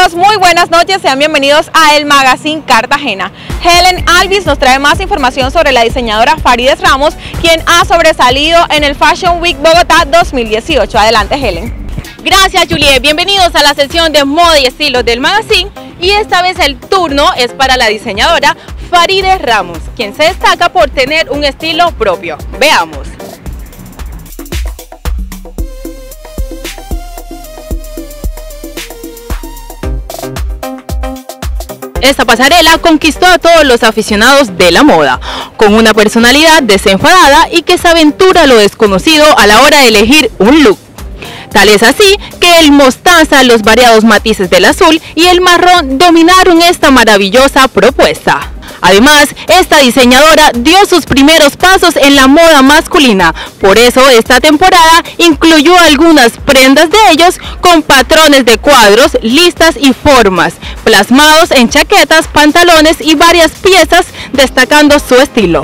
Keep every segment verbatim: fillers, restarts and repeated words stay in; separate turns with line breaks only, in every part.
amigos, muy buenas noches, sean bienvenidos a El Magazine Cartagena. Helen Alvis nos trae más información sobre la diseñadora Farideh Ramos, quien ha sobresalido en el Fashion Week Bogotá dos mil dieciocho. Adelante, Helen.
Gracias, Juliet. Bienvenidos a la sección de moda y estilo del magazine. Y esta vez el turno es para la diseñadora Farideh Ramos, quien se destaca por tener un estilo propio. Veamos. Esta pasarela conquistó a todos los aficionados de la moda, con una personalidad desenfadada y que se aventura a lo desconocido a la hora de elegir un look. Tal es así que el mostaza, los variados matices del azul y el marrón dominaron esta maravillosa propuesta. Además, esta diseñadora dio sus primeros pasos en la moda masculina, por eso esta temporada incluyó algunas prendas de ellos con patrones de cuadros, listas y formas, plasmados en chaquetas, pantalones y varias piezas, destacando su estilo.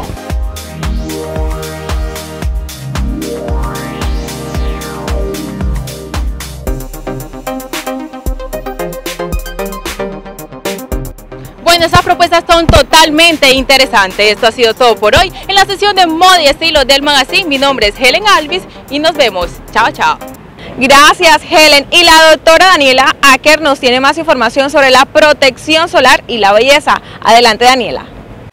Bueno, esas propuestas son totalmente interesantes. Esto ha sido todo por hoy en la sesión de moda y estilo del magazine. Mi nombre es Helen Alvis y nos vemos. Chao, chao.
Gracias, Helen. Y la doctora Daniela Acker nos tiene más información sobre la protección solar y la belleza. Adelante, Daniela.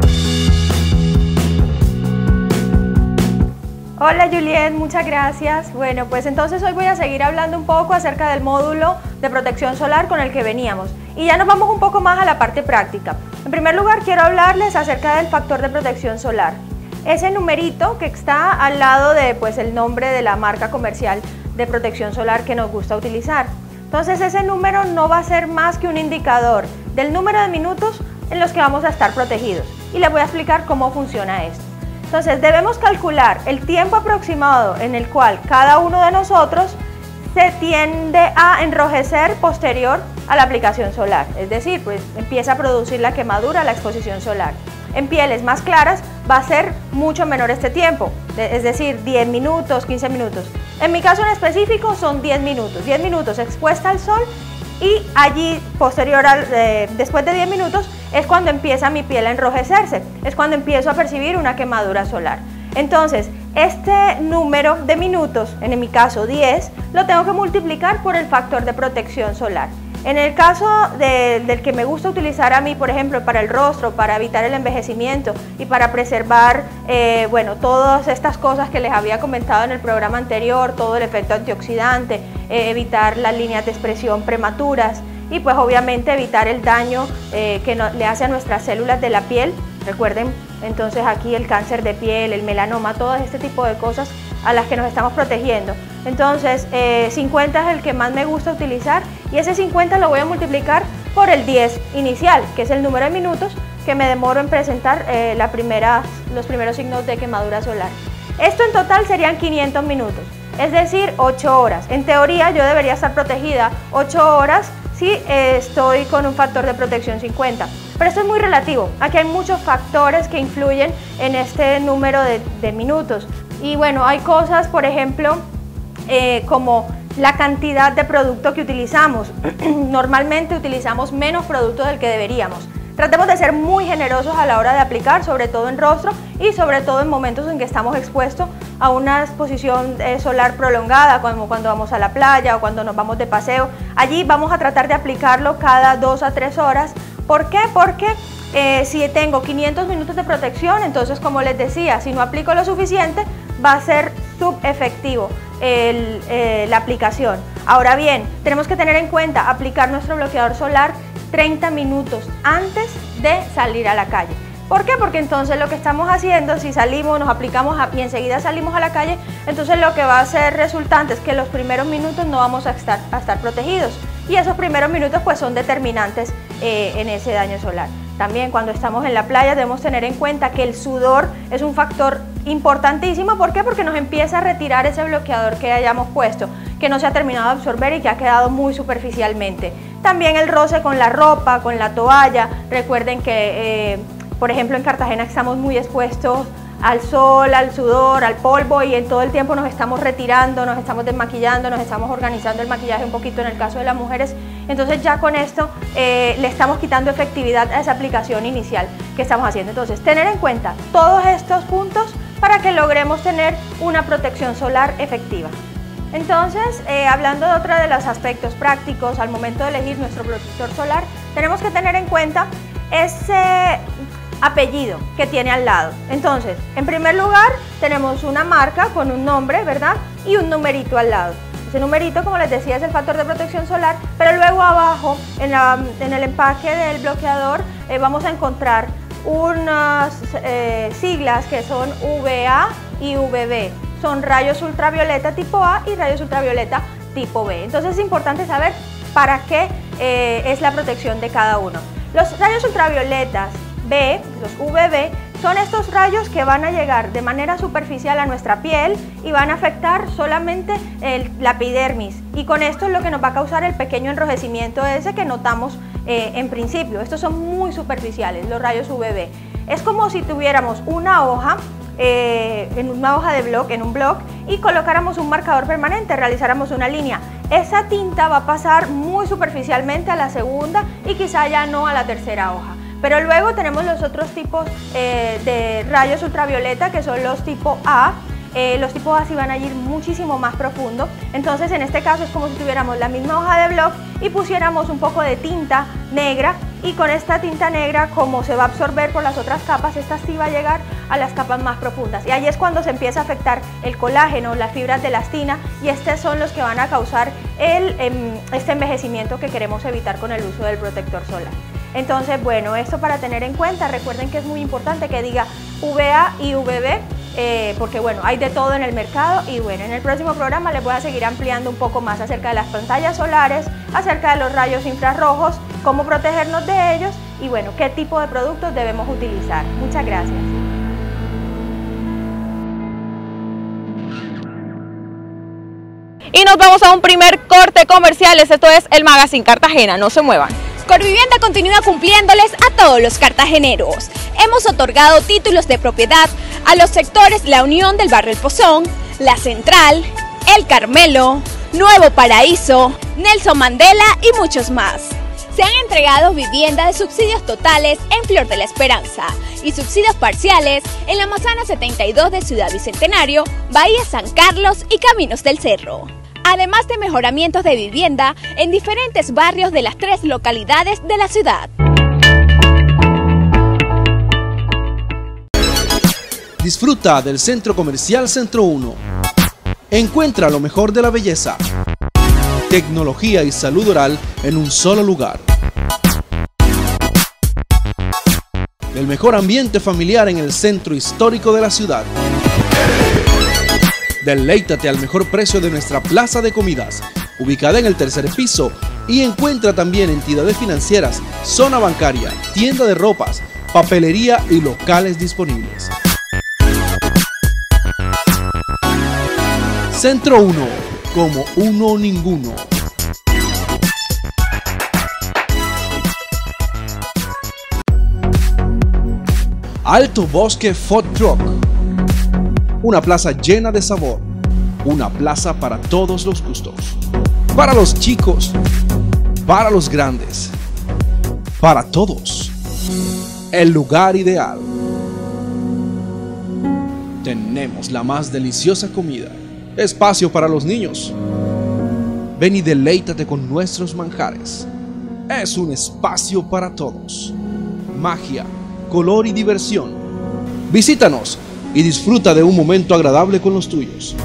Hola Juliet, muchas gracias. Bueno, pues entonces hoy voy a seguir hablando un poco acerca del módulo de protección solar con el que veníamos. Y ya nos vamos un poco más a la parte práctica. En primer lugar, quiero hablarles acerca del factor de protección solar. Ese numerito que está al lado de pues, el nombre de la marca comercial de protección solar que nos gusta utilizar. Entonces ese número no va a ser más que un indicador del número de minutos en los que vamos a estar protegidos. Y les voy a explicar cómo funciona esto. Entonces debemos calcular el tiempo aproximado en el cual cada uno de nosotros se tiende a enrojecer posterior a la aplicación solar, es decir, pues empieza a producir la quemadura, la exposición solar. En pieles más claras va a ser mucho menor este tiempo, es decir, diez minutos, quince minutos. En mi caso en específico son diez minutos, diez minutos expuesta al sol y allí posterior al, eh, después de diez minutos es cuando empieza mi piel a enrojecerse, es cuando empiezo a percibir una quemadura solar. Entonces, este número de minutos, en mi caso diez, lo tengo que multiplicar por el factor de protección solar. En el caso de, del que me gusta utilizar a mí, por ejemplo, para el rostro, para evitar el envejecimiento y para preservar, eh, bueno, todas estas cosas que les había comentado en el programa anterior, todo el efecto antioxidante, eh, evitar las líneas de expresión prematuras y pues obviamente evitar el daño eh, que no, le hace a nuestras células de la piel. Recuerden entonces aquí el cáncer de piel, el melanoma, todo este tipo de cosas a las que nos estamos protegiendo. Entonces eh, cincuenta es el que más me gusta utilizar y ese cincuenta lo voy a multiplicar por el diez inicial, que es el número de minutos que me demoro en presentar eh, la primera, los primeros signos de quemadura solar. Esto en total serían quinientos minutos, es decir, ocho horas. En teoría yo debería estar protegida ocho horas si eh, estoy con un factor de protección cincuenta. Pero esto es muy relativo, aquí hay muchos factores que influyen en este número de, de minutos. Y bueno, hay cosas, por ejemplo, eh, como la cantidad de producto que utilizamos. Normalmente utilizamos menos producto del que deberíamos. Tratemos de ser muy generosos a la hora de aplicar, sobre todo en rostro y sobre todo en momentos en que estamos expuestos a una exposición eh, solar prolongada, como cuando vamos a la playa o cuando nos vamos de paseo. Allí vamos a tratar de aplicarlo cada dos a tres horas. ¿Por qué? Porque eh, si tengo quinientos minutos de protección, entonces como les decía, si no aplico lo suficiente, va a ser subefectivo el, eh, la aplicación. Ahora bien, tenemos que tener en cuenta aplicar nuestro bloqueador solar treinta minutos antes de salir a la calle. ¿Por qué? Porque entonces lo que estamos haciendo, si salimos, nos aplicamos a, y enseguida salimos a la calle, entonces lo que va a ser resultante es que los primeros minutos no vamos a estar, a estar protegidos y esos primeros minutos pues son determinantes eh, en ese daño solar. También cuando estamos en la playa debemos tener en cuenta que el sudor es un factor importantísimo. ¿Por qué? Porque nos empieza a retirar ese bloqueador que hayamos puesto, que no se ha terminado de absorber y que ha quedado muy superficialmente. También el roce con la ropa, con la toalla. Recuerden que, eh, por ejemplo, en Cartagena estamos muy expuestos al sol, al sudor, al polvo, y en todo el tiempo nos estamos retirando, nos estamos desmaquillando, nos estamos organizando el maquillaje un poquito en el caso de las mujeres. Entonces ya con esto eh, le estamos quitando efectividad a esa aplicación inicial que estamos haciendo. Entonces tener en cuenta todos estos puntos para que logremos tener una protección solar efectiva. Entonces, eh, hablando de otro de los aspectos prácticos al momento de elegir nuestro protector solar, tenemos que tener en cuenta ese apellido que tiene al lado. Entonces, en primer lugar, tenemos una marca con un nombre, ¿verdad? Y un numerito al lado. Ese numerito, como les decía, es el factor de protección solar, pero luego abajo, en, la, en el empaque del bloqueador, eh, vamos a encontrar unas eh, siglas que son V A y V B. Son rayos ultravioleta tipo A y rayos ultravioleta tipo B. Entonces es importante saber para qué eh, es la protección de cada uno. Los rayos ultravioletas B, los V B, son estos rayos que van a llegar de manera superficial a nuestra piel y van a afectar solamente el, la epidermis, y con esto es lo que nos va a causar el pequeño enrojecimiento ese que notamos eh, en principio. Estos son muy superficiales, los rayos U V B. Es como si tuviéramos una hoja, eh, en una hoja de bloc, en un bloc, y colocáramos un marcador permanente, realizáramos una línea. Esa tinta va a pasar muy superficialmente a la segunda y quizá ya no a la tercera hoja. Pero luego tenemos los otros tipos eh, de rayos ultravioleta, que son los tipo A. Eh, los tipos A sí van a ir muchísimo más profundo. Entonces en este caso es como si tuviéramos la misma hoja de bloc y pusiéramos un poco de tinta negra, y con esta tinta negra, como se va a absorber por las otras capas, esta sí va a llegar a las capas más profundas, y ahí es cuando se empieza a afectar el colágeno, las fibras de elastina, y estos son los que van a causar el, este envejecimiento que queremos evitar con el uso del protector solar. Entonces, bueno, esto para tener en cuenta. Recuerden que es muy importante que diga V A y V B, eh, porque bueno, hay de todo en el mercado. Y bueno, en el próximo programa les voy a seguir ampliando un poco más acerca de las pantallas solares, acerca de los rayos infrarrojos, cómo protegernos de ellos y bueno, qué tipo de productos debemos utilizar. Muchas gracias.
Y nos vamos a un primer corte comercial. Esto es el Magazine Cartagena. No se muevan.
Corvivienda continúa cumpliéndoles a todos los cartageneros. Hemos otorgado títulos de propiedad a los sectores La Unión del Barrio El Pozón, La Central, El Carmelo, Nuevo Paraíso, Nelson Mandela y muchos más. Se han entregado viviendas de subsidios totales en Flor de la Esperanza y subsidios parciales en la Manzana setenta y dos de Ciudad Bicentenario, Bahía San Carlos y Caminos del Cerro. Además de mejoramientos de vivienda en diferentes barrios de las tres localidades de la ciudad.
Disfruta del Centro Comercial Centro uno. Encuentra lo mejor de la belleza, tecnología y salud oral en un solo lugar. El mejor ambiente familiar en el centro histórico de la ciudad. Deleítate al mejor precio de nuestra plaza de comidas, ubicada en el tercer piso, y encuentra también entidades financieras, zona bancaria, tienda de ropas, papelería y locales disponibles. Centro uno, como uno ninguno. Alto Bosque Food Truck. Una plaza llena de sabor, una plaza para todos los gustos, para los chicos, para los grandes, para todos, el lugar ideal. Tenemos la más deliciosa comida, espacio para los niños. Ven y deleítate con nuestros manjares. Es un espacio para todos, magia, color y diversión. Visítanos y disfruta de un momento agradable con los tuyos.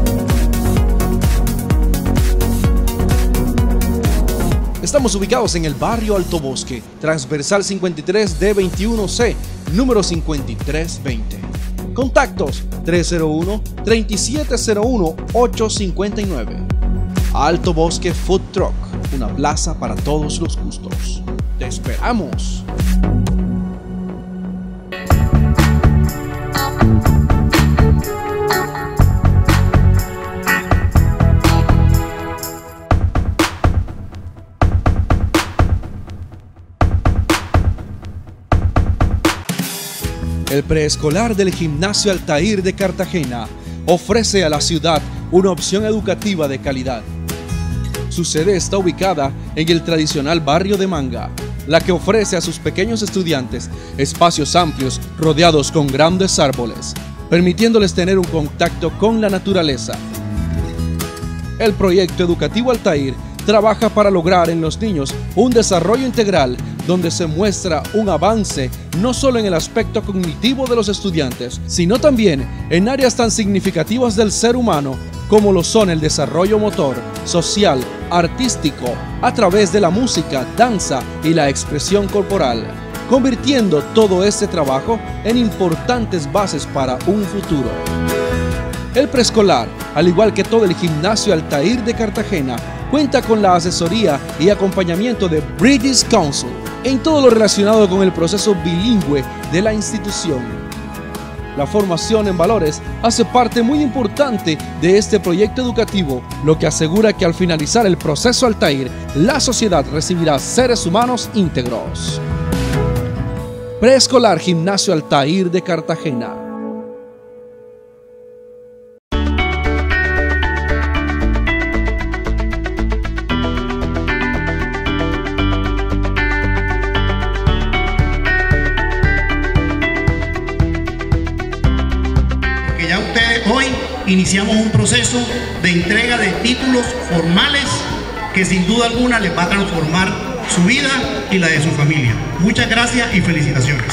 Estamos ubicados en el barrio Alto Bosque, transversal cincuenta y tres D veintiuno C, número cincuenta y tres veinte. Contactos tres cero uno, tres siete cero uno, ocho cinco nueve. Alto Bosque Food Truck, una plaza para todos los gustos. ¡Te esperamos! El preescolar del Gimnasio Altair de Cartagena ofrece a la ciudad una opción educativa de calidad. Su sede está ubicada en el tradicional barrio de Manga, la que ofrece a sus pequeños estudiantes espacios amplios rodeados con grandes árboles, permitiéndoles tener un contacto con la naturaleza. El proyecto educativo Altair trabaja para lograr en los niños un desarrollo integral donde se muestra un avance no solo en el aspecto cognitivo de los estudiantes, sino también en áreas tan significativas del ser humano como lo son el desarrollo motor, social, artístico, a través de la música, danza y la expresión corporal, convirtiendo todo este trabajo en importantes bases para un futuro. El preescolar, al igual que todo el Gimnasio Altair de Cartagena, cuenta con la asesoría y acompañamiento de British Council en todo lo relacionado con el proceso bilingüe de la institución. La formación en valores hace parte muy importante de este proyecto educativo, lo que asegura que al finalizar el proceso Altair, la sociedad recibirá seres humanos íntegros. Preescolar Gimnasio Altair de Cartagena.
Hoy iniciamos un proceso de entrega de títulos formales que sin duda alguna les va a transformar su vida y la de su familia. Muchas gracias y felicitaciones.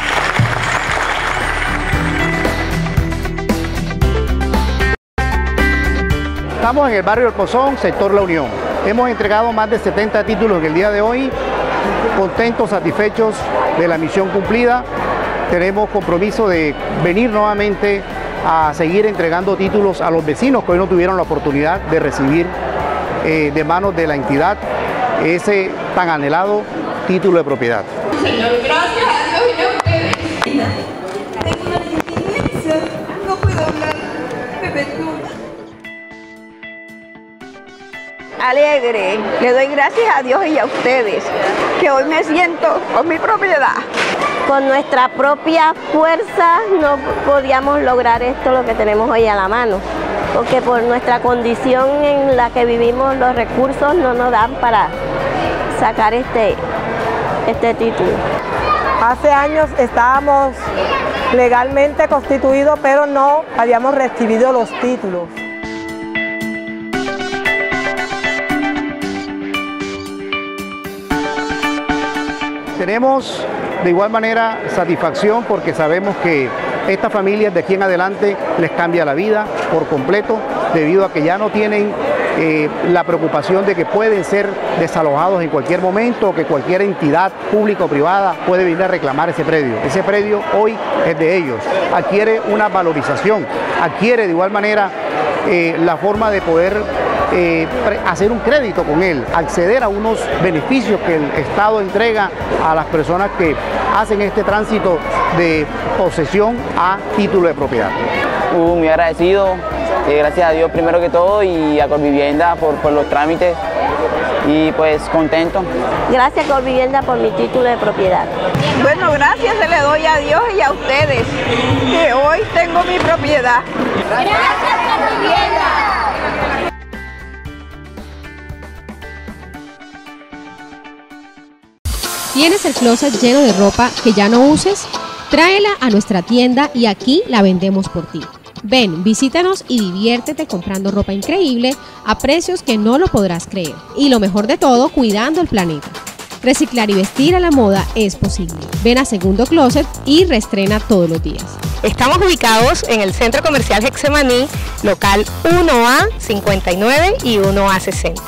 Estamos en el barrio del Pozón, sector La Unión. Hemos entregado más de setenta títulos en el día de hoy, contentos, satisfechos de la misión cumplida. Tenemos compromiso de venir nuevamente a seguir entregando títulos a los vecinos que hoy no tuvieron la oportunidad de recibir eh, de manos de la entidad ese tan anhelado título de propiedad.
Señor, gracias a Dios y a ustedes. Tengo una inmensa, no puedo hablar, me perturba.
Alegre, le doy gracias a Dios y a ustedes, que hoy me siento con mi propiedad. Con nuestra propia fuerza no podíamos lograr esto, lo que tenemos hoy a la mano, porque por nuestra condición en la que vivimos los recursos no nos dan para sacar este, este título.
Hace años estábamos legalmente constituidos, pero no habíamos recibido los títulos.
Tenemos de igual manera satisfacción porque sabemos que estas familias de aquí en adelante les cambia la vida por completo debido a que ya no tienen eh, la preocupación de que pueden ser desalojados en cualquier momento o que cualquier entidad pública o privada puede venir a reclamar ese predio. Ese predio hoy es de ellos, adquiere una valorización, adquiere de igual manera eh, la forma de poder Eh, hacer un crédito con él, acceder a unos beneficios que el Estado entrega a las personas que hacen este tránsito de posesión a título de propiedad.
Uh, muy agradecido, eh, gracias a Dios primero que todo y a Colvivienda por, por los trámites y pues contento.
Gracias Colvivienda por mi título de propiedad. Bueno, gracias se le doy a Dios y a ustedes, que hoy tengo mi propiedad.
Gracias Colvivienda.
¿Tienes el closet lleno de ropa que ya no uses? Tráela a nuestra tienda y aquí la vendemos por ti. Ven, visítanos y diviértete comprando ropa increíble a precios que no lo podrás creer. Y lo mejor de todo, cuidando el planeta. Reciclar y vestir a la moda es posible. Ven a Segundo Closet y reestrena todos los días.
Estamos ubicados en el Centro Comercial Getsemaní, local uno A cincuenta y nueve y uno A sesenta.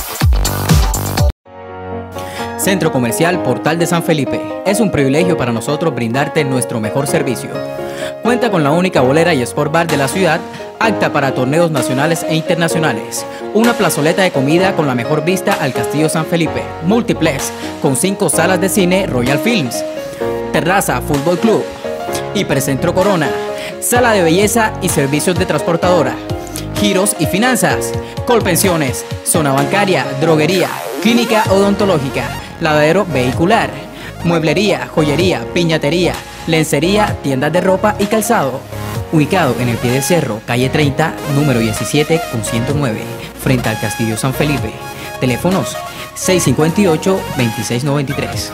Centro Comercial Portal de San Felipe. Es un privilegio para nosotros brindarte nuestro mejor servicio. Cuenta con la única bolera y sport bar de la ciudad, apta para torneos nacionales e internacionales. Una plazoleta de comida con la mejor vista al Castillo San Felipe. Multiplex con cinco salas de cine Royal Films. Terraza Fútbol Club. Hipercentro Corona. Sala de belleza y servicios de transportadora. Giros y finanzas. Colpensiones. Zona bancaria. Droguería. Clínica odontológica. Lavadero vehicular, mueblería, joyería, piñatería, Lencería, tiendas de ropa y calzado. Ubicado en el pie del cerro, calle treinta, número diecisiete con ciento nueve, frente al Castillo San Felipe. Teléfonos seis cinco ocho, veintiséis noventa y tres.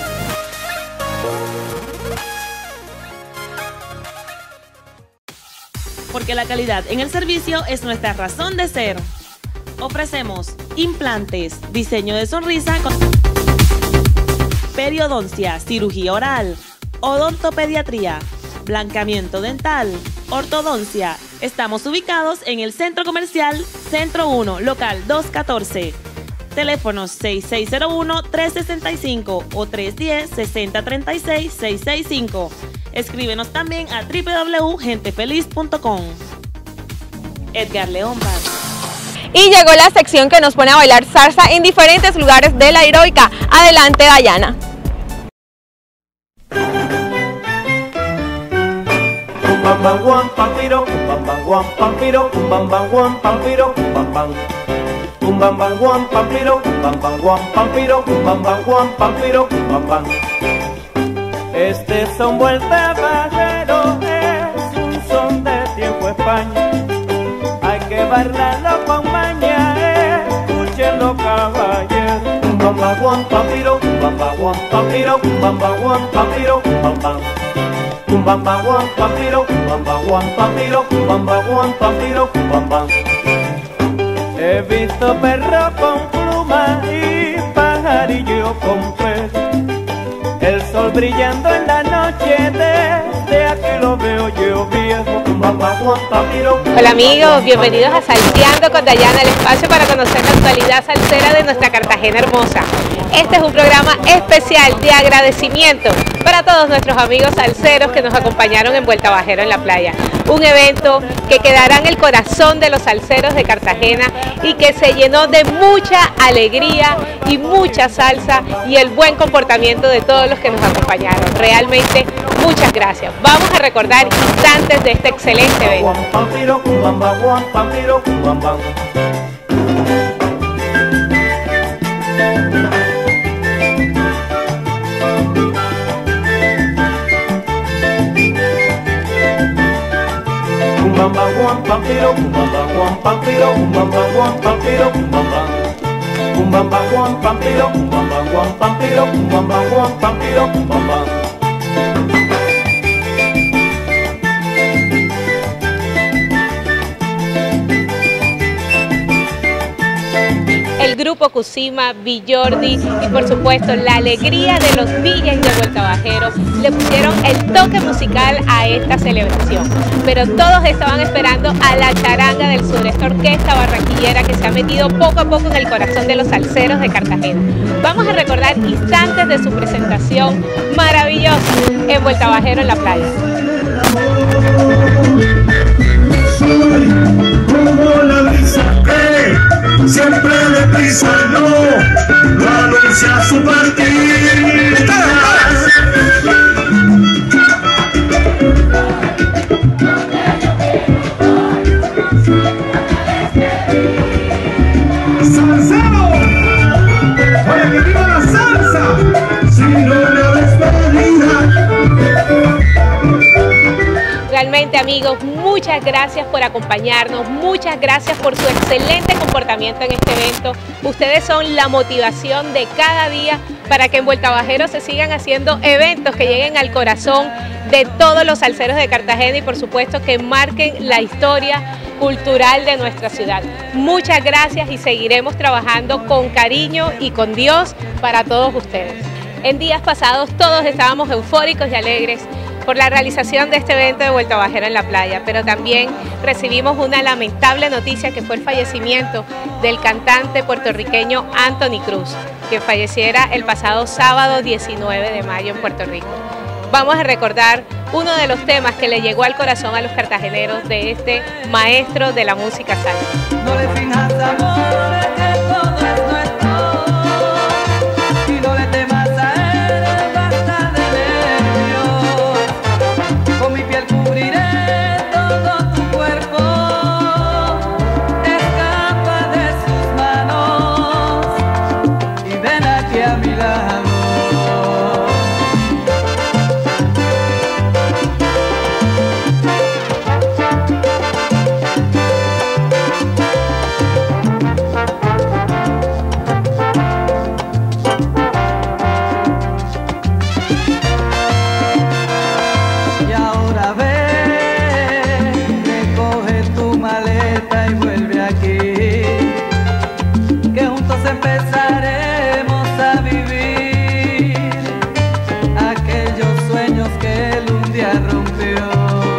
Porque la calidad en el servicio es nuestra razón de ser. Ofrecemos implantes, diseño de sonrisa, con periodoncia, cirugía oral, odontopediatría, blanqueamiento dental, ortodoncia. Estamos ubicados en el Centro Comercial Centro uno, local doscientos catorce. Teléfonos seis seis cero uno, tres seis cinco o tres uno cero, seis cero tres seis, seis seis cinco. Escríbenos también a w w w punto gente feliz punto com. Edgar León Paz.
Y llegó la sección que nos pone a bailar salsa en diferentes lugares de la heroica. Adelante, Dayana.
Bam bam guam pampiro, bam bam guam pampiro, bam bam guam pampiro, bam bam. Un bam bam guam pampiro, bam bam guam pampiro, bam bam guam pampiro, bam bam. Este son vuelta bajero, es un son de tiempo España. Hay que bailarlo con maña, escúchenlo caballeros. Un bam bam guam pampiro, bam bam guam pampiro, bam bam guam pampiro, bam bam. Un bam bam guam pampiro, bam bam guam pampiro, bam bam guam pampiro, bam bam. He visto perro con pluma y pajarillo con pez. El sol brillando en la noche, desde aquí lo veo yo viejo.
Hola amigos, bienvenidos a Salteando con Dayana, el espacio para conocer la actualidad salsera de nuestra Cartagena hermosa. Este es un programa especial de agradecimiento para todos nuestros amigos salseros que nos acompañaron en Vuelta Bajero en la playa. Un evento que quedará en el corazón de los salseros de Cartagena y que se llenó de mucha alegría y mucha salsa y el buen comportamiento de todos los que nos acompañaron. Realmente muchas gracias. Vamos a recordar instantes de este excelente evento.
Bam bam guam pampiro, bam bam guam pampiro, bam bam guam pampiro, bam bam. Un bam bam guam pampiro, bam bam guam pampiro, bam bam guam pampiro, bam bam.
El grupo Cusima, Villordi y por supuesto la alegría de los D Js de Vuelta Bajero le pusieron el toque musical a esta celebración. Pero todos estaban esperando a la charanga del sur, esta orquesta barranquillera que se ha metido poco a poco en el corazón de los salseros de Cartagena. Vamos a recordar instantes de su presentación maravillosa en Vuelta Bajero en la playa.
Como la brisa que siempre deprisa no, no anuncia su partida. ¡Salsero! ¡Para que viva la salsa! Si no me despedida.
Realmente amigos, muchas gracias por acompañarnos, muchas gracias por su excelente comportamiento en este evento. Ustedes son la motivación de cada día para que en Vuelta Bajero se sigan haciendo eventos que lleguen al corazón de todos los salseros de Cartagena y por supuesto que marquen la historia cultural de nuestra ciudad. Muchas gracias y seguiremos trabajando con cariño y con Dios para todos ustedes. En días pasados todos estábamos eufóricos y alegres por la realización de este evento de Vuelta Bajero en la playa, pero también recibimos una lamentable noticia que fue el fallecimiento del cantante puertorriqueño Anthony Cruz, que falleciera el pasado sábado diecinueve de mayo en Puerto Rico. Vamos a recordar uno de los temas que le llegó al corazón a los cartageneros de este maestro de la música salsa.
No le finjas amor, que todo es nuestro, y no le temas a él, basta de nervios. Con mi piel cubriré todo tu cuerpo, escapa de sus manos y ven aquí a mi lado. Y ahora ve, recoge tu maleta y vuelve aquí, que juntos empezaremos a vivir aquellos sueños que él un día rompió.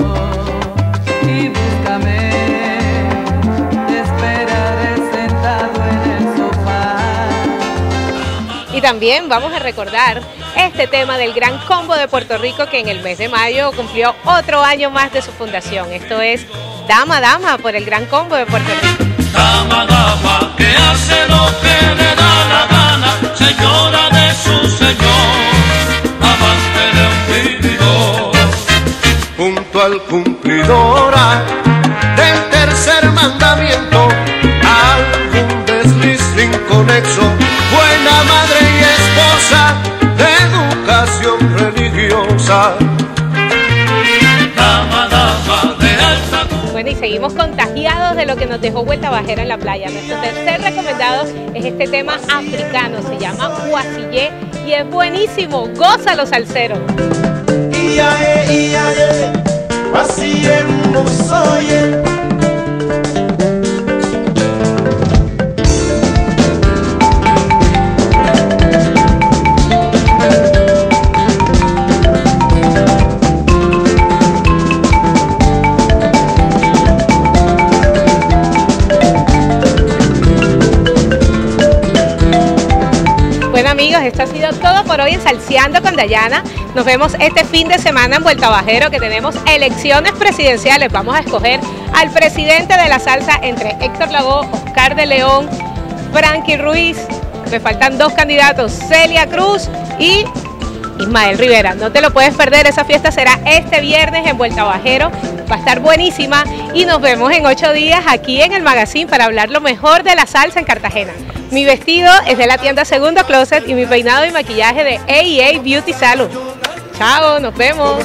Y búscame, te esperaré sentado en el sofá.
Y también vamos a recordar este tema del Gran Combo de Puerto Rico, que en el mes de mayo cumplió otro año más de su fundación. Esto es Dama Dama por el Gran Combo de Puerto Rico.
Dama, dama, que hace lo que le da la gana, señora de su señor, amante de un vividor. Junto al cumplidora del tercer mandamiento, algún desliz inconexo, buena madre y esposa de educación religiosa. Dama, dama de alta.
Bueno, y seguimos contagiados de lo que nos dejó Vuelta Bajera en la playa. Nuestro tercer recomendado es este tema africano, se llama Guasillé y es buenísimo. Gózalo, salsero.
Iae, iae, Guasillé musoye.
Bueno amigos, esto ha sido todo por hoy en Salseando con Dayana. Nos vemos este fin de semana en Vuelta Bajero, que tenemos elecciones presidenciales. Vamos a escoger al presidente de la salsa entre Héctor Lavoe, Oscar de León, Frankie Ruiz. Me faltan dos candidatos, Celia Cruz y Ismael Rivera. No te lo puedes perder, esa fiesta será este viernes en Vuelta Bajero. Va a estar buenísima y nos vemos en ocho días aquí en el Magazine para hablar lo mejor de la salsa en Cartagena. Mi vestido es de la tienda Segundo Closet y mi peinado y maquillaje de A y A Beauty Salon. Chao, nos vemos.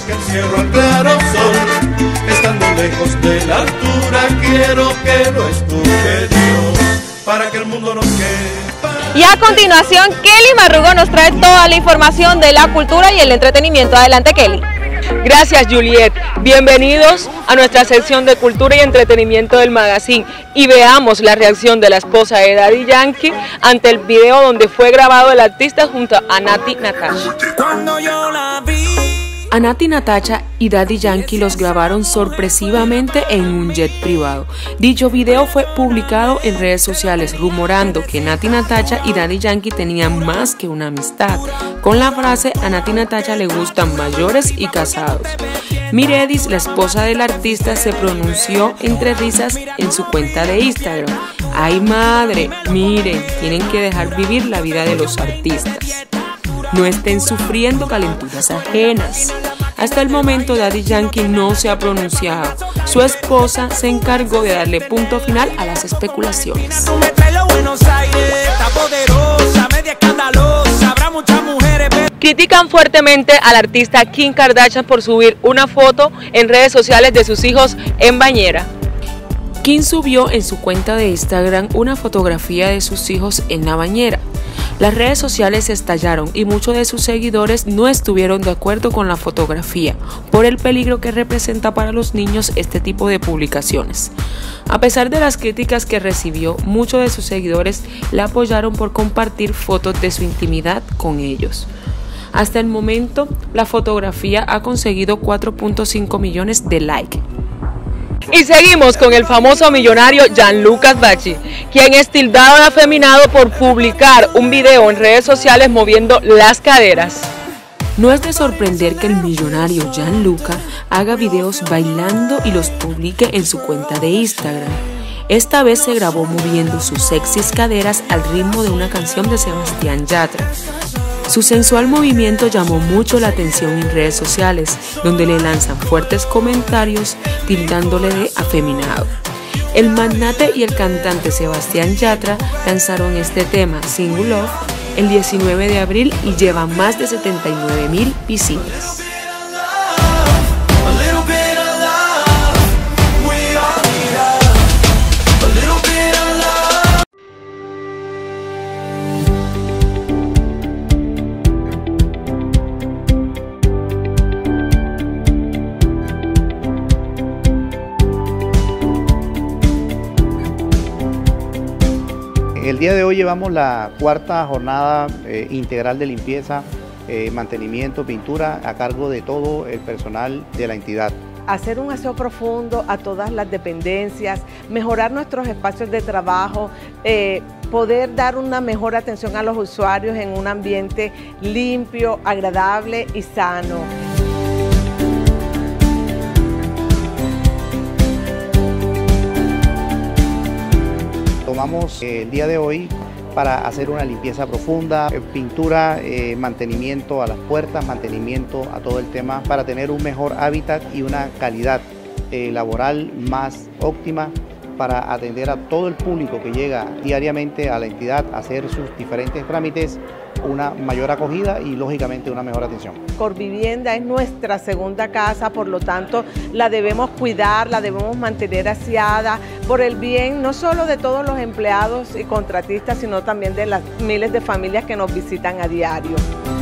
Estando lejos de la altura, quiero que lo estudie Dios, para que el mundo nos quepa.
Y a continuación, Kelly Marrugo nos trae toda la información de la cultura y el entretenimiento. Adelante, Kelly.
Gracias, Juliet. Bienvenidos a nuestra sección de cultura y entretenimiento del Magazine. Y veamos la reacción de la esposa de Daddy Yankee ante el video donde fue grabado el artista junto a Natti Natasha.
Cuando yo la vi.
A Natti Natasha y Daddy Yankee los grabaron sorpresivamente en un jet privado. Dicho video fue publicado en redes sociales rumorando que Natti Natasha y Daddy Yankee tenían más que una amistad, con la frase "a Natti Natasha le gustan mayores y casados". Miredis, la esposa del artista, se pronunció entre risas en su cuenta de Instagram. Ay madre, miren, tienen que dejar vivir la vida de los artistas. No estén sufriendo calenturas ajenas. Hasta el momento Daddy Yankee no se ha pronunciado. Su esposa se encargó de darle punto final a las especulaciones.
Critican fuertemente al artista Kim Kardashian por subir una foto en redes sociales de sus hijos en bañera.
Kim subió en su cuenta de Instagram una fotografía de sus hijos en la bañera. Las redes sociales estallaron y muchos de sus seguidores no estuvieron de acuerdo con la fotografía por el peligro que representa para los niños este tipo de publicaciones. A pesar de las críticas que recibió, muchos de sus seguidores la apoyaron por compartir fotos de su intimidad con ellos. Hasta el momento, la fotografía ha conseguido cuatro punto cinco millones de likes.
Y seguimos con el famoso millonario Gianluca Bacci, quien es tildado de afeminado por publicar un video en redes sociales moviendo las caderas.
No es de sorprender que el millonario Gianluca haga videos bailando y los publique en su cuenta de Instagram. Esta vez se grabó moviendo sus sexys caderas al ritmo de una canción de Sebastián Yatra. Su sensual movimiento llamó mucho la atención en redes sociales, donde le lanzan fuertes comentarios tildándole de afeminado. El magnate y el cantante Sebastián Yatra lanzaron este tema, Single Love, el diecinueve de abril y lleva más de setenta y nueve mil visitas.
A little bit of love.
el día de hoy llevamos la cuarta jornada eh, integral de limpieza, eh, mantenimiento, pintura a cargo de todo el personal de la entidad.
Hacer un aseo profundo a todas las dependencias, mejorar nuestros espacios de trabajo, eh, poder dar una mejor atención a los usuarios en un ambiente limpio, agradable y sano.
Tomamos eh, el día de hoy para hacer una limpieza profunda, eh, pintura, eh, mantenimiento a las puertas, mantenimiento a todo el tema para tener un mejor hábitat y una calidad eh, laboral más óptima para atender a todo el público que llega diariamente a la entidad a hacer sus diferentes trámites, una mayor acogida y lógicamente una mejor atención.
Corvivienda es nuestra segunda casa, por lo tanto la debemos cuidar, la debemos mantener aseada por el bien no solo de todos los empleados y contratistas, sino también de las miles de familias que nos visitan a diario.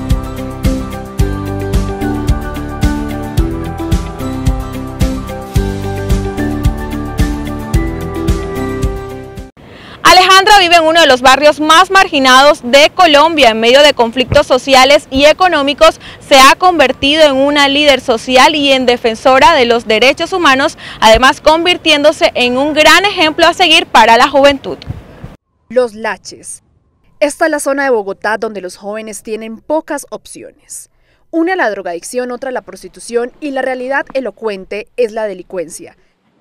Alejandra vive en uno de los barrios más marginados de Colombia. En medio de conflictos sociales y económicos, se ha convertido en una líder social y en defensora de los derechos humanos, además convirtiéndose en un gran ejemplo a seguir para la juventud.
Los Laches. Esta es la zona de Bogotá donde los jóvenes tienen pocas opciones. Una la drogadicción, otra la prostitución y la realidad elocuente es la delincuencia.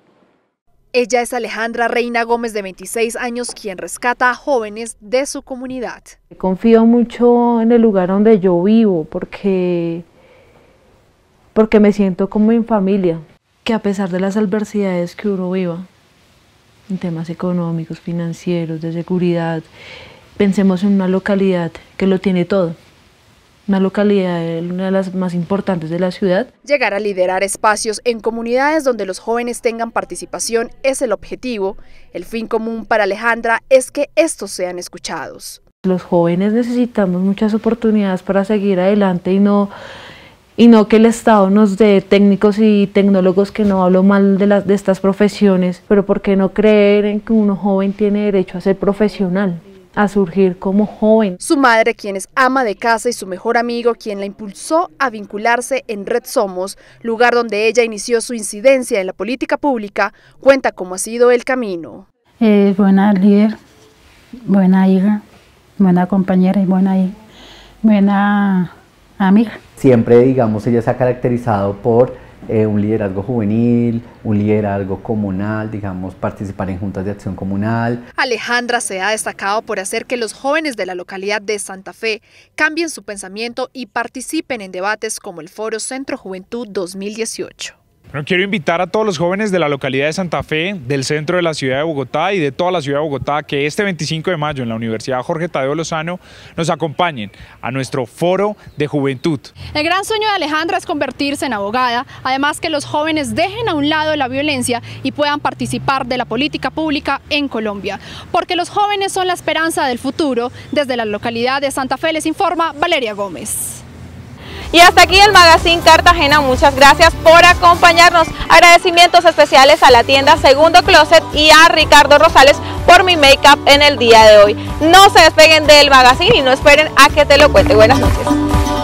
Ella es Alejandra Reina Gómez, de veintiséis años, quien rescata a jóvenes de su comunidad.
Confío mucho en el lugar donde yo vivo porque, porque me siento como en familia, que a pesar de las adversidades que uno viva, en temas económicos, financieros, de seguridad, pensemos en una localidad que lo tiene todo. Una localidad, una de las más importantes de la ciudad.
Llegar a liderar espacios en comunidades donde los jóvenes tengan participación es el objetivo. El fin común para Alejandra es que estos sean escuchados.
Los jóvenes necesitamos muchas oportunidades para seguir adelante y no, y no que el Estado nos dé técnicos y tecnólogos, que no hablo mal de, las, de estas profesiones, pero ¿por qué no creer en que uno joven tiene derecho a ser profesional? A surgir como joven.
Su madre, quien es ama de casa, y su mejor amigo, quien la impulsó a vincularse en Red Somos, lugar donde ella inició su incidencia en la política pública, cuenta cómo ha sido el camino.
Eh, buena líder, buena hija, buena compañera y buena, buena amiga.
Siempre, digamos, ella se ha caracterizado por Eh, un liderazgo juvenil, un liderazgo comunal, digamos, participar en juntas de acción comunal.
Alejandra se ha destacado por hacer que los jóvenes de la localidad de Santa Fe cambien su pensamiento y participen en debates como el Foro Centro Juventud dos mil dieciocho.
Bueno, quiero invitar a todos los jóvenes de la localidad de Santa Fe, del centro de la ciudad de Bogotá y de toda la ciudad de Bogotá, que este veinticinco de mayo en la Universidad Jorge Tadeo Lozano nos acompañen a nuestro Foro de Juventud.
El gran sueño de Alejandra es convertirse en abogada, además que los jóvenes dejen a un lado la violencia y puedan participar de la política pública en Colombia, porque los jóvenes son la esperanza del futuro. Desde la localidad de Santa Fe les informa Valeria Gómez.
Y hasta aquí el Magazine Cartagena, muchas gracias por acompañarnos. Agradecimientos especiales a la tienda Segundo Closet y a Ricardo Rosales por mi make-up en el día de hoy. No se despeguen del Magazine y no esperen a que te lo cuente. Buenas noches.